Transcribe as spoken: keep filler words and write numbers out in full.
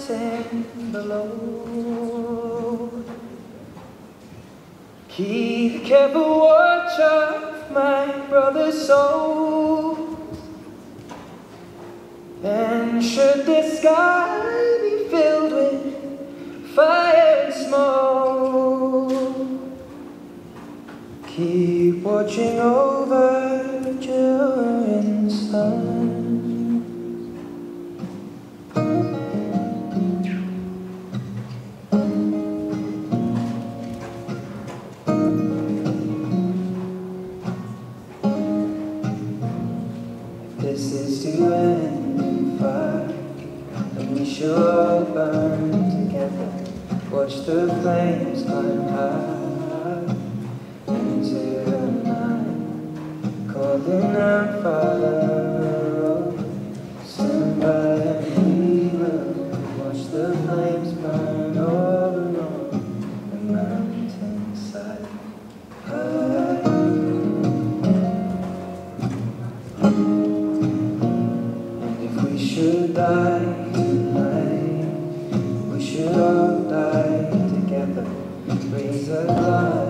mountain below. Keep careful watch of my brother's soul, and should the sky be filled with fire and smoke, keep watching over during the sun. This is to end in fire, and we shall all burn together. Watch the flames climb high into the night, calling out, Father, stand by and we will watch the flames burn all along the mountainside. We should die tonight, we should all die together. Raise a glass.